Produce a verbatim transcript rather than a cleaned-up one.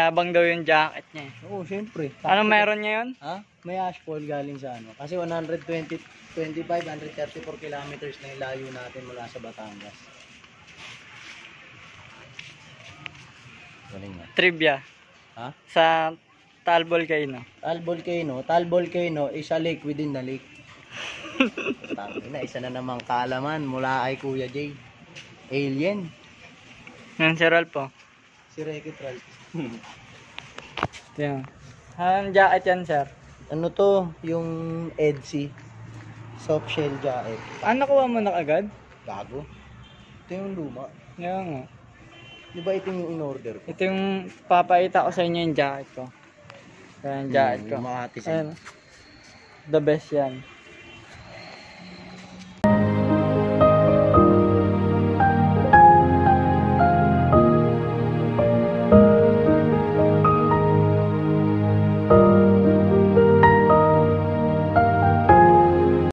Mayabang daw yung jacket niya eh. Oo, syempre. Ano meron niya yun? Ha? May ashfall galing sa ano. Kasi one twenty, twenty-five, one thirty-four kilometers na yung layo natin mula sa Batangas. Galing nga. Trivia. Ha? Sa Taal Volcano. Taal Volcano. Taal Volcano is a lake within the lake. Tangina, isa na namang kaalaman mula ay Kuya Jay. Alien. Yan si Ralph po. Si Rekit Ralph. Yan. Anong jacket yan, sir? Ano to? Yung Edsy. Soft shell jacket. Ah, nakuha mo na agad? Gago. Ito yung luma. Yan nga. Di ba ito yung in-order ko? Ito yung papaita ko sa inyo yung jacket ko. Yan, jacket ko. Yung Makati. Ayan. The best yan.